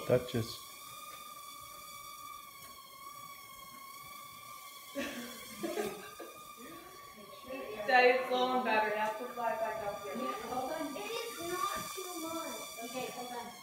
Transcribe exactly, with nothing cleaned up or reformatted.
Duchess. Daddy, it's low on battery. I have to fly back up here. Yeah, hold on. It is not too much. Okay, hold on.